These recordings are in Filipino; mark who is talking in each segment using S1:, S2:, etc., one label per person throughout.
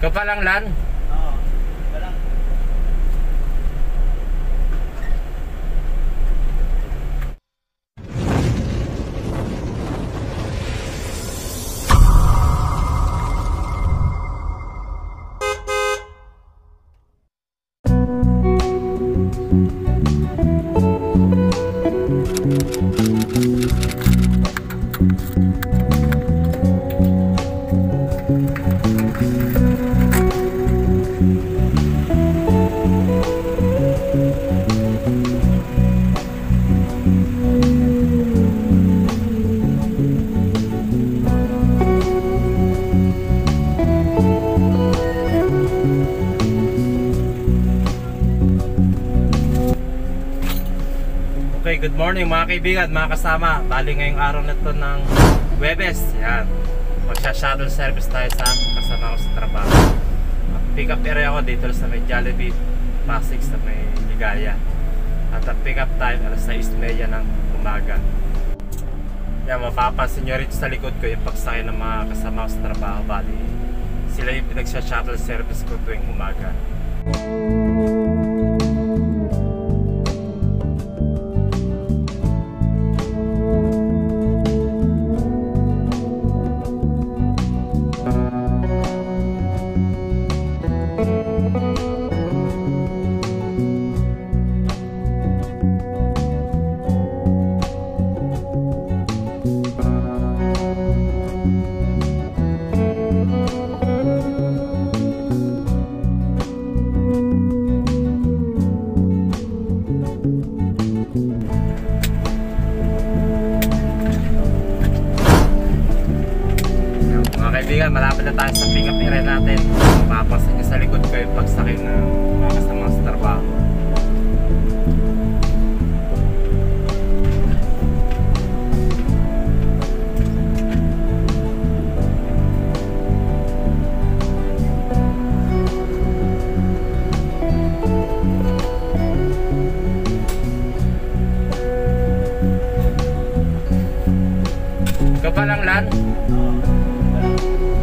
S1: Kapalang lan?
S2: Oo, walang.
S1: Okay, good morning mga kaibigan, mga kasama. Bali ngayong araw na ito ng Huwebes. Yan. Magsha-shuttle service tayo sa kasama ko sa trabaho. Pick up area ko dito sa may Jollibee, Pasig sa may Ligaya. At ang pick up time alas 6:30 ng umaga. Yan, mapapansin nyo rito sa likod ko yung pagsakay ng mga kasama ko sa trabaho. Bali, sila yung pinagsha-shuttle service ko tuwing umaga. Kaibigan, malapit na tayo sa pick up area natin. Mapapansin nyo sa likod ko yung pagsakay ng mga kasama sa trabaho. Kapalang lan?
S2: Oo, walang.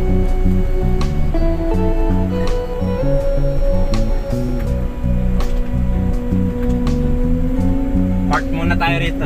S1: Park muna tayo rito.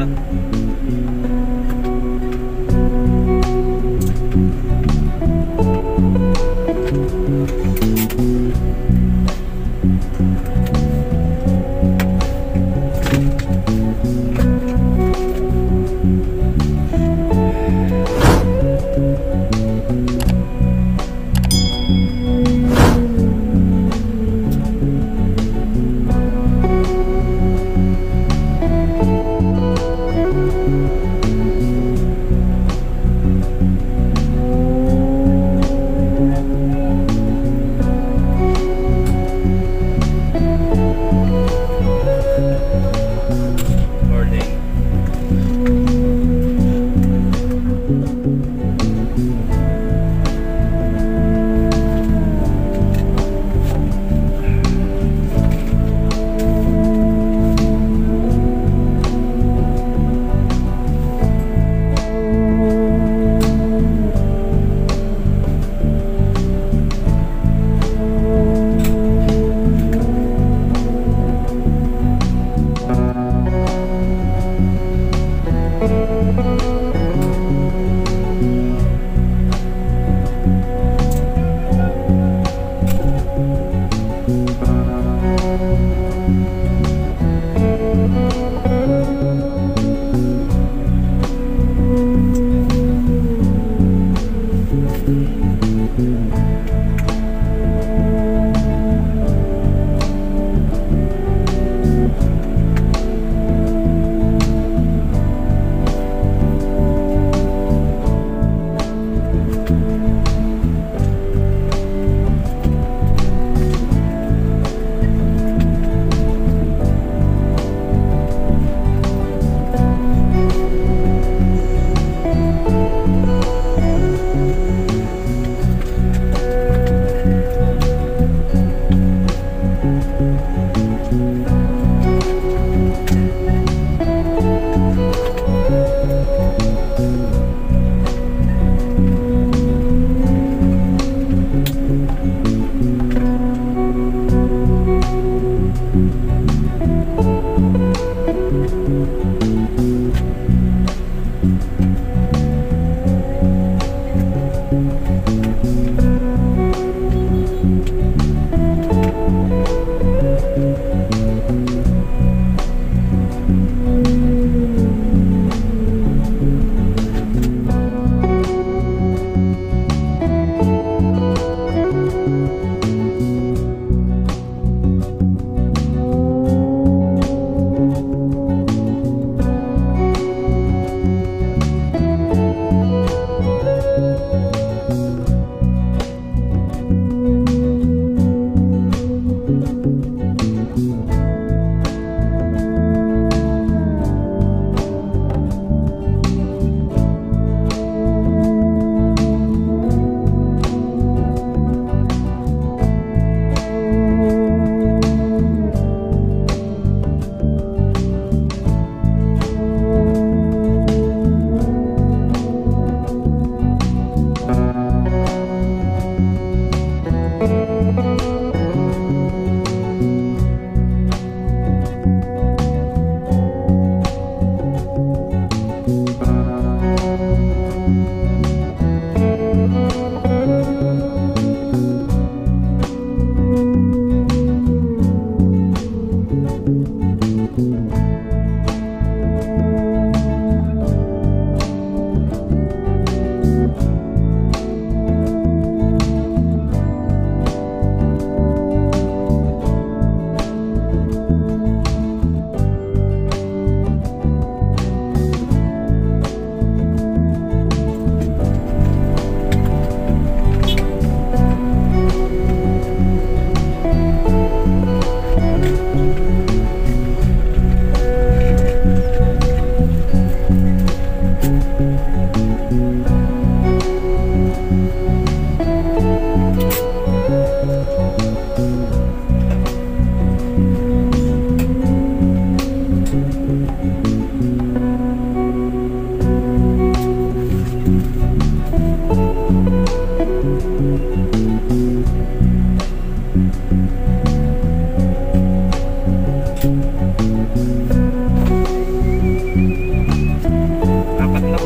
S1: Apat na.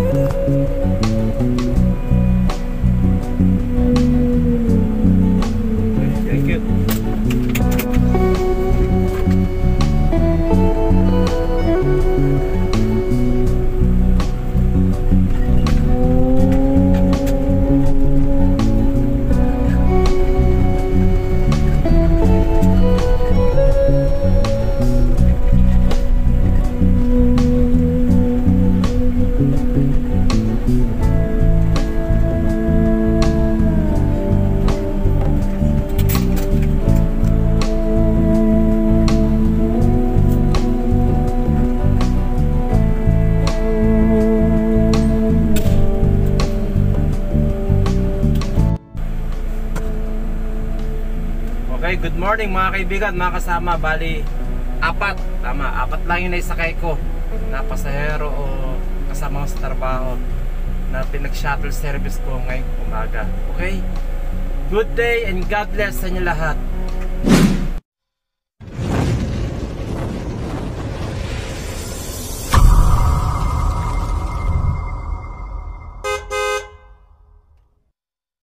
S1: Thank you. Okay, good morning mga kaibigan, mga kasama. Bali, apat. Tama, apat lang yung naisakay ko na pasahero o kasama ko sa trabaho na pinag-shuttle service ko ngayong umaga. Okay? Good day and God bless sa inyo lahat.